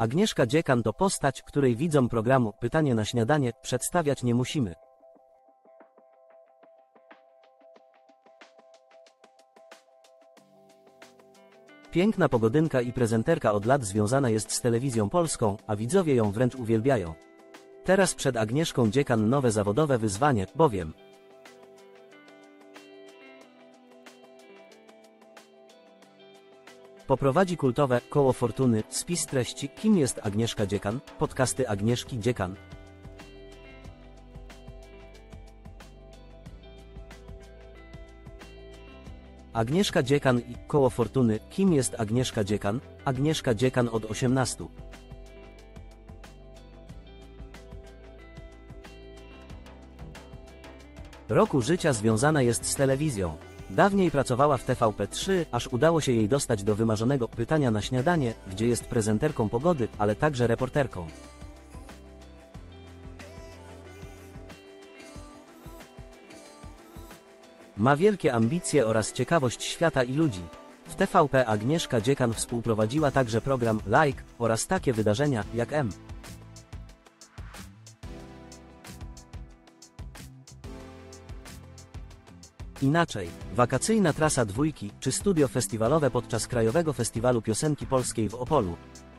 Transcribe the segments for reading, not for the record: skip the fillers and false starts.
Agnieszka Dziekan to postać, której widzom programu Pytanie na śniadanie przedstawiać nie musimy. Piękna pogodynka i prezenterka od lat związana jest z telewizją polską, a widzowie ją wręcz uwielbiają. Teraz przed Agnieszką Dziekan nowe zawodowe wyzwanie, bowiem poprowadzi kultowe Koło Fortuny, spis treści Kim jest Agnieszka Dziekan, podcasty Agnieszki Dziekan. Agnieszka Dziekan i Koło Fortuny. Kim jest Agnieszka Dziekan? Agnieszka Dziekan od 18 roku życia związana jest z telewizją. Dawniej pracowała w TVP3, aż udało się jej dostać do wymarzonego Pytania na śniadanie, gdzie jest prezenterką pogody, ale także reporterką. Ma wielkie ambicje oraz ciekawość świata i ludzi. W TVP Agnieszka Dziekan współprowadziła także program Like oraz takie wydarzenia jak M. Inaczej, wakacyjna trasa dwójki, czy studio festiwalowe podczas Krajowego Festiwalu Piosenki Polskiej w Opolu.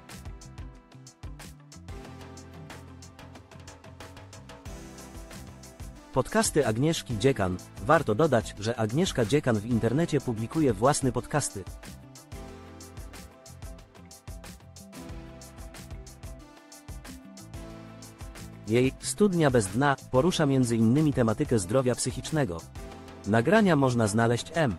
Podcasty Agnieszki Dziekan. Warto dodać, że Agnieszka Dziekan w internecie publikuje własne podcasty. Jej Studnia bez dna porusza m.in. tematykę zdrowia psychicznego. Nagrania można znaleźć M.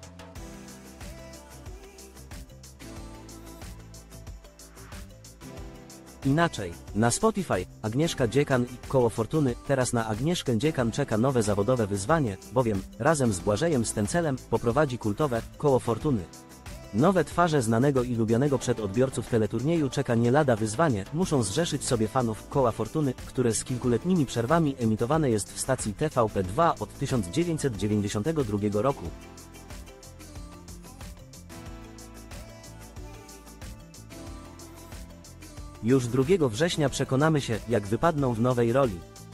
Inaczej, na Spotify, Agnieszka Dziekan i Koło Fortuny. Teraz na Agnieszkę Dziekan czeka nowe zawodowe wyzwanie, bowiem razem z Błażejem Stęcelem poprowadzi kultowe Koło Fortuny. Nowe twarze znanego i lubianego przez odbiorców teleturnieju czeka nie lada wyzwanie, muszą zrzeszyć sobie fanów Koła Fortuny, które z kilkuletnimi przerwami emitowane jest w stacji TVP2 od 1992 roku. Już 2 września przekonamy się, jak wypadną w nowej roli.